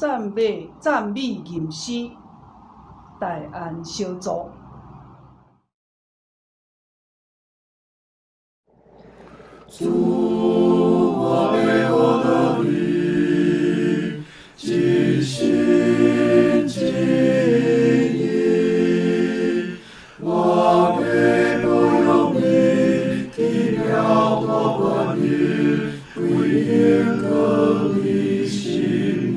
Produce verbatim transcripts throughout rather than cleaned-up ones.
赞美赞美吟诗，大安小组。 主，我为我的灵尽心尽意，我为不用你的了多冠冕，归应更你信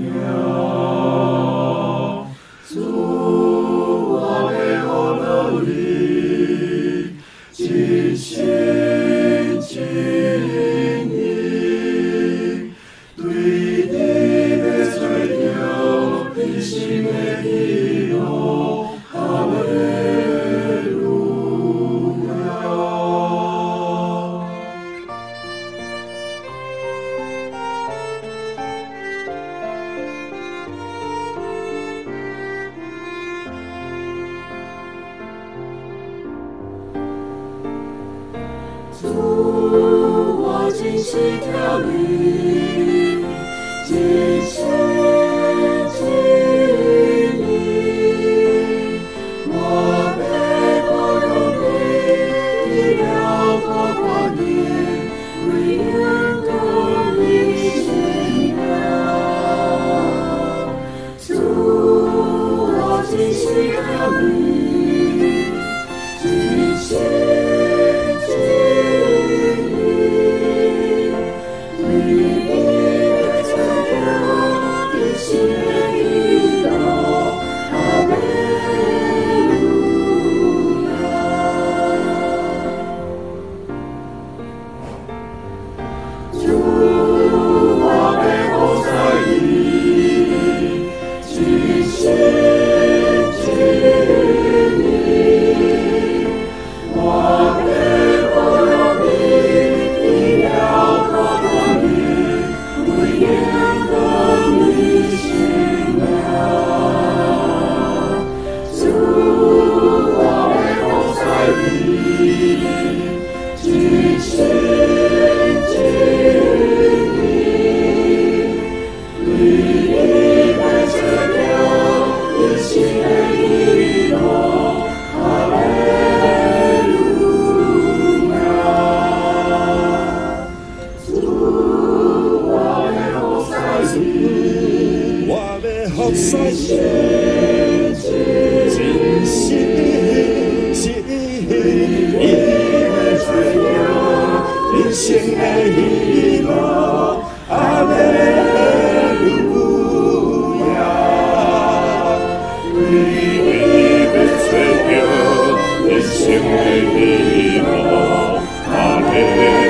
仰。主，我为我的灵尽心尽意，对你的追求，你心的喜乐，哈利路亚。主，我尽心跳你，尽心尽意，我背不用你的了多冠冕，归应更你信仰。主，我尽心跳你，尽心。 服侍你，尽心尽意，追求人生的喜乐，哈利路亚。为你要追求人生的喜乐，哈利。